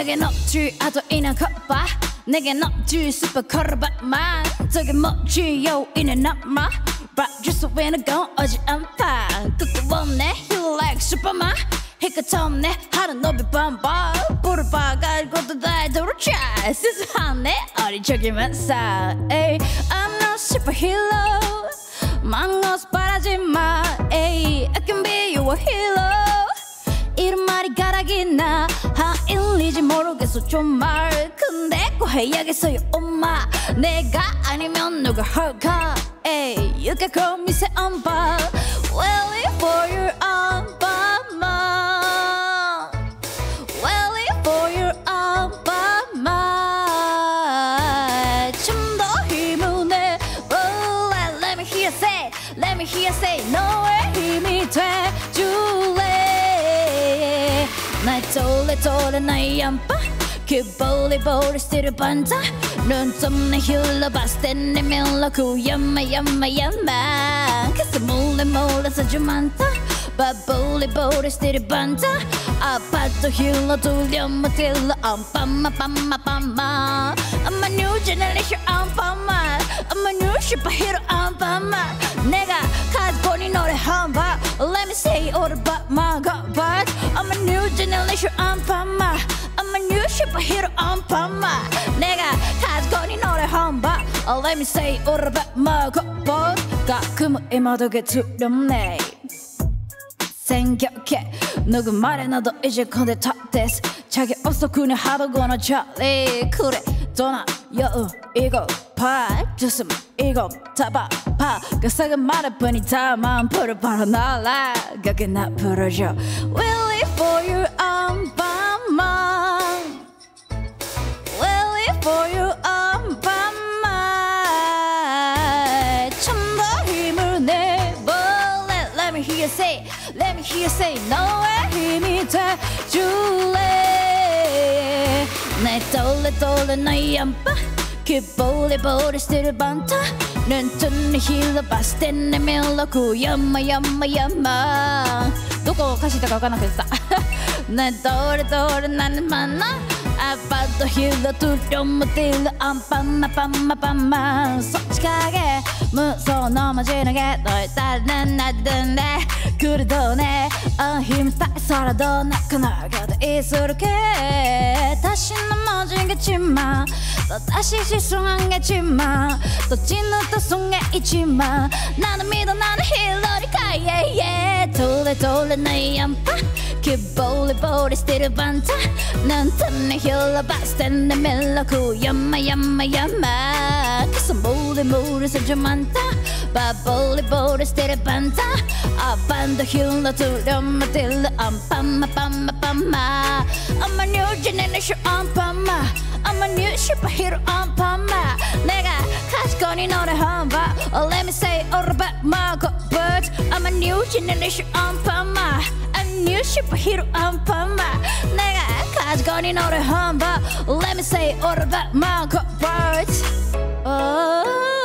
내겐 없지 아도 이는 컵봐 내겐 없지 super 컬러바만 저게 뭐지 yo 이는 남마 봐줄 수 있는 건 오지 않다 끝도 없네 you like superman 희끗 없네 하루 높이 밤밤 불을 봐갈고도 날 도로차 스스하네 어리적이면서 I'm not superhero 망고스 바라지마 I can be your hero 이런 말이 가락이나 하일리지 모르겠어 정말 근데 꼭 해야겠어요 엄마 내가 아니면 누가 할까 Ay, you can call me say I'm bad Waiting for your 엄마 Waiting for your 엄마 좀 더 힘을 내 oh, let me hear say Let me hear say 너의 힘이 돼줄래 날 돌래 나의 안봐 그 볼리볼을 스티를 반자 눈좀 내 흘러봤을 땐내 멜로그 야마 그래서 몰래 사주 많다 바 볼리볼을 스티를 반자 아파도 흘러 돌려 못 들러 밤마 I'm a new generation 밤마 I'm a new superhero 밤마 내가 가지고 네 노래 한번 Let me say all about my God I'm a new generation 밤마 I'm a new superhero 밤마 내가 가지고 네 노래 한번 Let me say all about my God 가끔은 이 모두가 두렵네 생각해 누구 말에 나도 이제 컨대 탑됐어 자기 없어 그냥 하더구나 찰리 그래 도나 여우 이거 봐줬으면 이거 다 봐봐 가사가 말해보니 다 마음 풀을 바로 날아가게 나 부르죠 Waiting for you 밤마 Waiting for you 밤마 좀 더 힘을 내보 Let me hear you say Let me hear you say 너의 힘이 돼줄래 내 돌래 너의 안봐 그 볼리볼을 스티를 반타 눈뜬 내 흘러봤을 땐 내 멜로그 야마どこ歌詞とかわかんなくてさ내 돌래 나는 만나 아빠도 힐러 두려 못 들려 밤마 솔직하게 무서워 넘어지는 게 너의 딸은 나던데 그래도 내 힘을 다해서라도 나가 너에게도 익숙해 다시 넘어지겠지만 또 다시 실수한 게지만 또 찐은 또 속에 있지만 나는 믿어 나는 힐러니까 yeah 돌래 나의 안봐 그 볼리볼이 스티를 반타 눈뜬 내 흘러봤을 땐 내 멜로그 야마 그래서 몰래 사주 많다 바 볼리볼이 스티를 반타 아반도 흘러 두려 못 들려 밤마 I'm a new generation 밤마 I'm a new superhero 밤마 내가 가지고 네 노래 한번 Let me say all about my good birds I'm a new generation 밤마 I'm a new superhero 밤마 내가 가지고 네 노래 한번 Let me say all about my good birds oh.